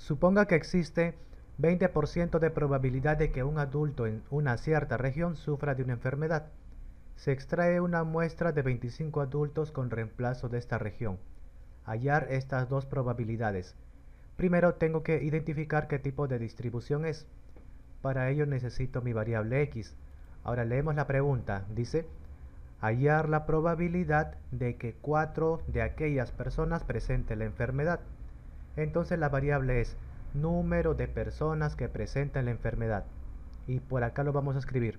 Suponga que existe 20% de probabilidad de que un adulto en una cierta región sufra de una enfermedad. Se extrae una muestra de 25 adultos con reemplazo de esta región. Hallar estas dos probabilidades. Primero tengo que identificar qué tipo de distribución es. Para ello necesito mi variable x. Ahora leemos la pregunta. Dice, hallar la probabilidad de que 4 de aquellas personas presenten la enfermedad. Entonces la variable es número de personas que presentan la enfermedad. Y por acá lo vamos a escribir.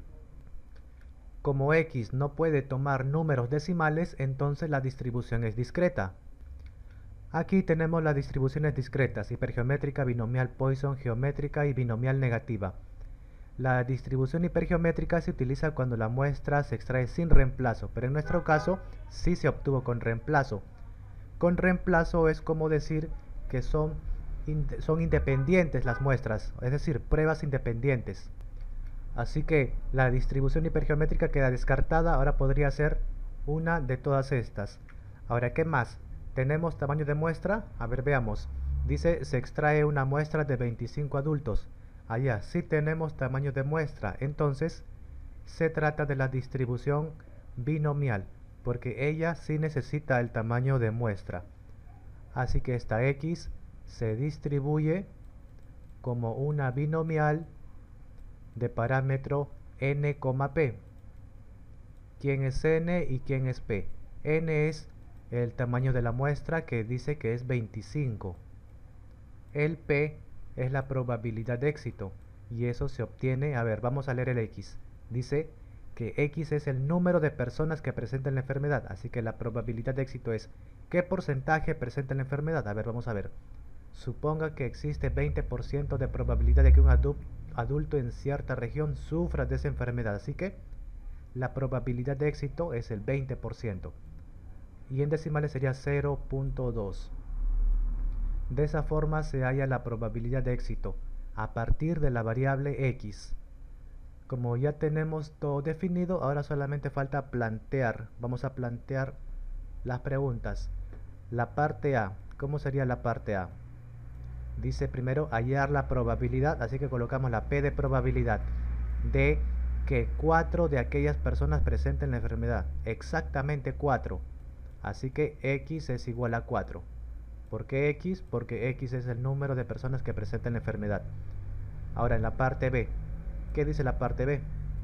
Como x no puede tomar números decimales, entonces la distribución es discreta. Aquí tenemos las distribuciones discretas: hipergeométrica, binomial Poisson, geométrica y binomial negativa. La distribución hipergeométrica se utiliza cuando la muestra se extrae sin reemplazo, pero en nuestro caso sí se obtuvo con reemplazo. Con reemplazo es como decir que son independientes las muestras, es decir, pruebas independientes. Así que la distribución hipergeométrica queda descartada. Ahora podría ser una de todas estas. Ahora, ¿qué más? ¿Tenemos tamaño de muestra? A ver, veamos. Dice, se extrae una muestra de 25 adultos. Allá sí tenemos tamaño de muestra. Entonces, se trata de la distribución binomial, porque ella sí necesita el tamaño de muestra. Así que esta x se distribuye como una binomial de parámetro n, p. ¿Quién es n y quién es p? N es el tamaño de la muestra, que dice que es 25. El p es la probabilidad de éxito, y eso se obtiene, a ver, vamos a leer el x. Dice que x es el número de personas que presentan la enfermedad, así que la probabilidad de éxito es ¿qué porcentaje presenta la enfermedad? A ver, vamos a ver. Suponga que existe 20% de probabilidad de que un adulto en cierta región sufra de esa enfermedad, así que la probabilidad de éxito es el 20%, y en decimales sería 0.2. De esa forma se halla la probabilidad de éxito a partir de la variable x. Como ya tenemos todo definido, ahora solamente falta plantear. Vamos a plantear las preguntas. La parte A, ¿cómo sería la parte A? Dice primero hallar la probabilidad, así que colocamos la P de probabilidad de que 4 de aquellas personas presenten la enfermedad. Exactamente 4. Así que x es igual a 4. ¿Por qué x? Porque x es el número de personas que presentan la enfermedad. Ahora en la parte B, ¿qué dice la parte B?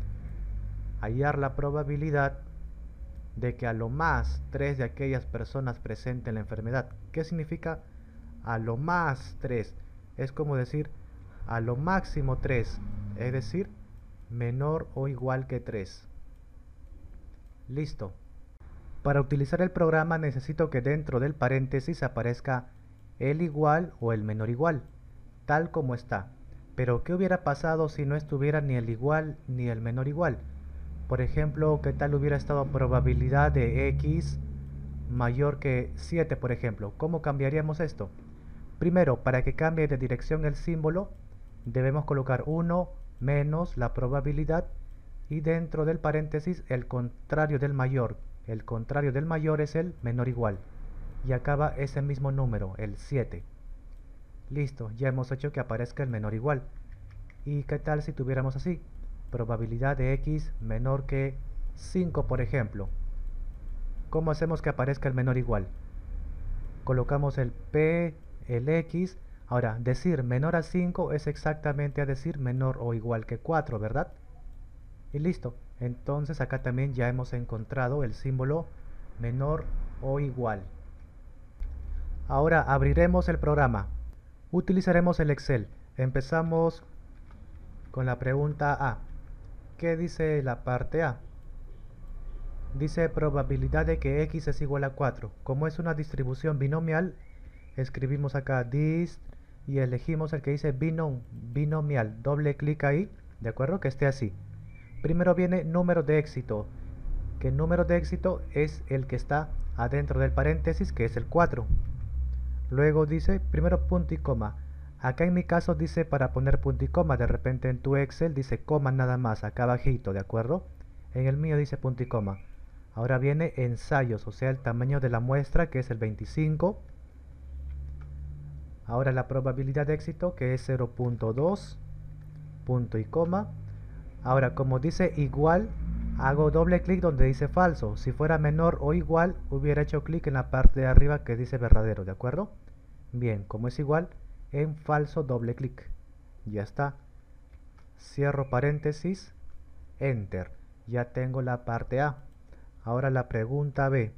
Hallar la probabilidad de que a lo más 3 de aquellas personas presenten la enfermedad. ¿Qué significa a lo más 3? Es como decir a lo máximo 3, es decir, menor o igual que 3. Listo. Para utilizar el programa necesito que dentro del paréntesis aparezca el igual o el menor igual, tal como está. Pero ¿qué hubiera pasado si no estuviera ni el igual ni el menor igual? Por ejemplo, ¿qué tal hubiera estado probabilidad de x mayor que 7, por ejemplo? ¿Cómo cambiaríamos esto? Primero, para que cambie de dirección el símbolo, debemos colocar 1 menos la probabilidad y dentro del paréntesis el contrario del mayor. El contrario del mayor es el menor igual. Y acaba ese mismo número, el 7. Listo, ya hemos hecho que aparezca el menor igual. ¿Y qué tal si tuviéramos así? Probabilidad de x menor que 5, por ejemplo. ¿Cómo hacemos que aparezca el menor igual? Colocamos el p, el x. Ahora, decir menor a 5 es exactamente a decir menor o igual que 4, ¿verdad? Y listo. Entonces acá también ya hemos encontrado el símbolo menor o igual. Ahora abriremos el programa. Utilizaremos el Excel. Empezamos con la pregunta A. ¿Qué dice la parte A? Dice probabilidad de que x es igual a 4. Como es una distribución binomial, escribimos acá dist y elegimos el que dice binomial. Doble clic ahí, ¿de acuerdo? Que esté así. Primero viene número de éxito, que el número de éxito es el que está adentro del paréntesis, que es el 4. Luego dice primero punto y coma. Acá en mi caso dice para poner punto y coma, de repente en tu Excel dice coma nada más, acá abajito, ¿de acuerdo? En el mío dice punto y coma. Ahora viene ensayos, o sea el tamaño de la muestra, que es el 25. Ahora la probabilidad de éxito, que es 0.2, punto y coma. Ahora, como dice igual, hago doble clic donde dice falso. Si fuera menor o igual, hubiera hecho clic en la parte de arriba que dice verdadero, ¿de acuerdo? Bien, como es igual, en falso doble clic. Ya está. Cierro paréntesis, enter. Ya tengo la parte A. Ahora la pregunta B.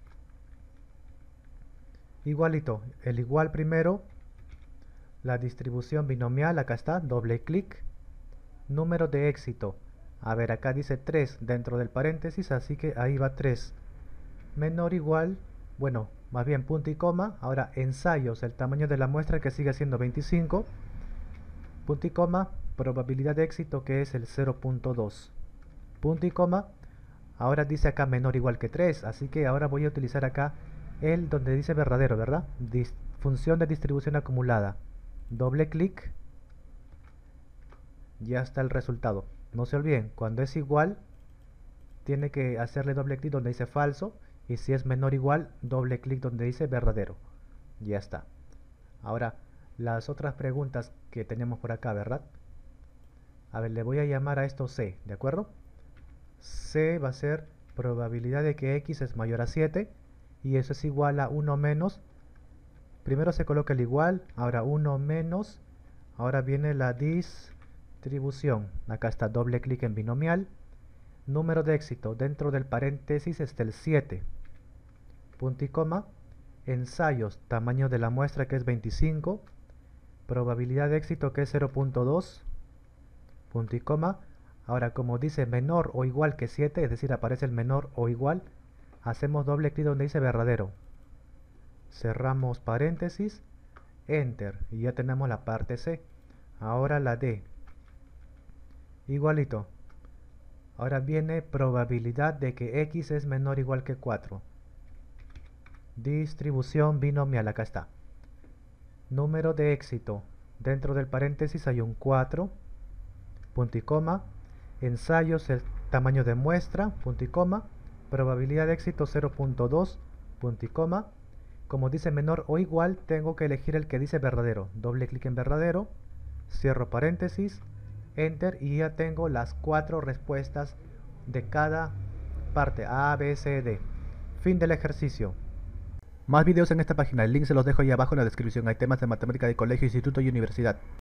Igualito, el igual primero, la distribución binomial, acá está, doble clic. Número de éxito. A ver, acá dice 3 dentro del paréntesis, así que ahí va 3. Menor o igual, bueno, más bien punto y coma. Ahora ensayos, el tamaño de la muestra que sigue siendo 25. Punto y coma, probabilidad de éxito que es el 0.2. Punto y coma. Ahora dice acá menor o igual que 3, así que ahora voy a utilizar acá el donde dice verdadero, ¿verdad? Función de distribución acumulada. Doble clic. Ya está el resultado. No se olviden, cuando es igual, tiene que hacerle doble clic donde dice falso. Y si es menor o igual, doble clic donde dice verdadero. Ya está. Ahora, las otras preguntas que tenemos por acá, ¿verdad? A ver, le voy a llamar a esto C, ¿de acuerdo? C va a ser probabilidad de que X es mayor a 7. Y eso es igual a 1 menos. Primero se coloca el igual, ahora 1 menos. Ahora viene la distribución. Acá está doble clic en binomial. Número de éxito, dentro del paréntesis está el 7. Punto y coma. Ensayos, tamaño de la muestra que es 25. Probabilidad de éxito que es 0.2. Punto y coma. Ahora, como dice menor o igual que 7, es decir, aparece el menor o igual, hacemos doble clic donde dice verdadero. Cerramos paréntesis, enter, y ya tenemos la parte C. Ahora la D. Igualito. Ahora viene probabilidad de que X es menor o igual que 4. Distribución binomial, acá está. Número de éxito. Dentro del paréntesis hay un 4. Punto y coma. Ensayos, el tamaño de muestra. Punto y coma. Probabilidad de éxito 0.2. Punto y coma. Como dice menor o igual, tengo que elegir el que dice verdadero. Doble clic en verdadero. Cierro paréntesis. Enter y ya tengo las 4 respuestas de cada parte A, B, C, D. Fin del ejercicio. Más videos en esta página, el link se los dejo ahí abajo en la descripción. Hay temas de matemática de colegio, instituto y universidad.